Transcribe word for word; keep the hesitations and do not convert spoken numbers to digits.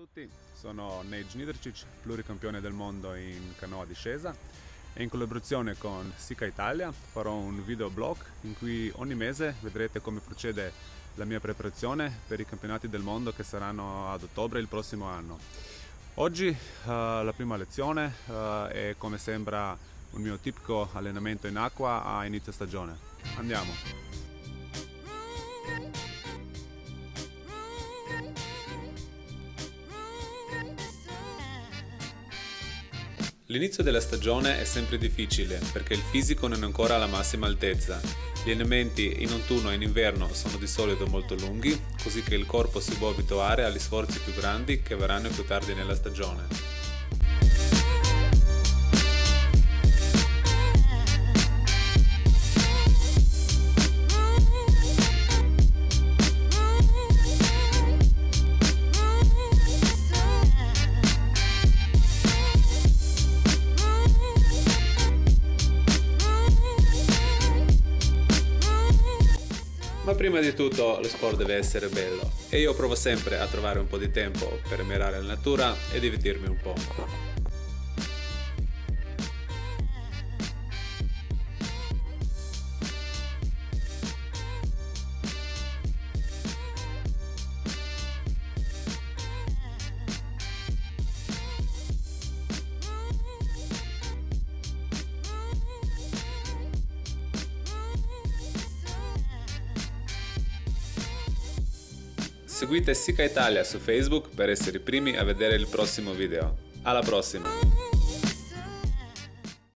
tutti, sono Neij Nidrčić, pluricampione del mondo in canoa discesa e in collaborazione con Sika Italia farò un videoblog in cui ogni mese vedrete come procede la mia preparazione per i campionati del mondo che saranno ad ottobre il prossimo anno. Oggi uh, la prima lezione uh, è come sembra un mio tipico allenamento in acqua a inizio stagione. Andiamo! L'inizio della stagione è sempre difficile perché il fisico non è ancora alla massima altezza. Gli allenamenti in autunno e in inverno sono di solito molto lunghi, così che il corpo si può abituare agli sforzi più grandi che verranno più tardi nella stagione. Ma prima di tutto lo sport deve essere bello e io provo sempre a trovare un po' di tempo per ammirare la natura e divertirmi un po'. Seguite Sika Italia su Facebook per essere i primi a vedere il prossimo video. Alla prossima!